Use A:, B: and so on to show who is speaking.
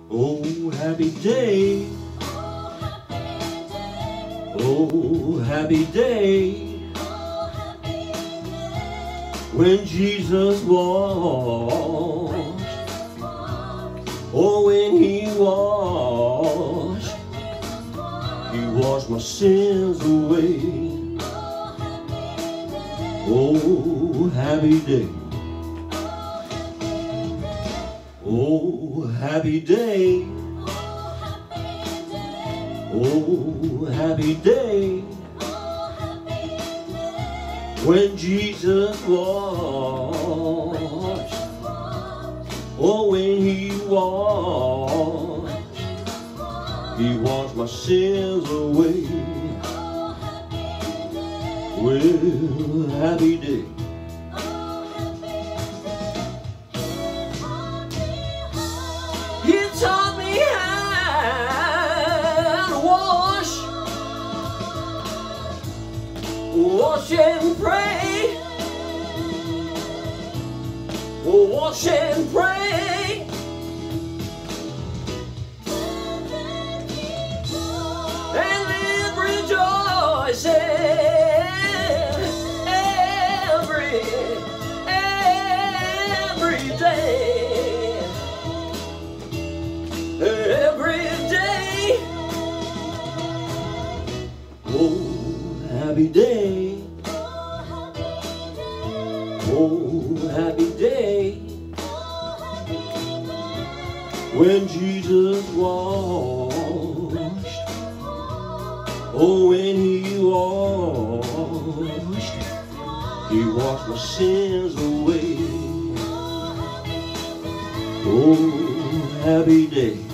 A: Oh, happy day. Oh, happy day. When Jesus washed. Oh, when He washed my sins away. Oh, happy day. Oh, happy day. Oh, happy day. When Jesus washed. Oh, when He washed my sins away. Well, happy day. He taught me how to wash and pray, wash and pray. And live rejoicing every day. Every day. Oh, happy day. Oh, happy day. When Jesus washed. Oh, when He washed my sins away. Oh, happy day.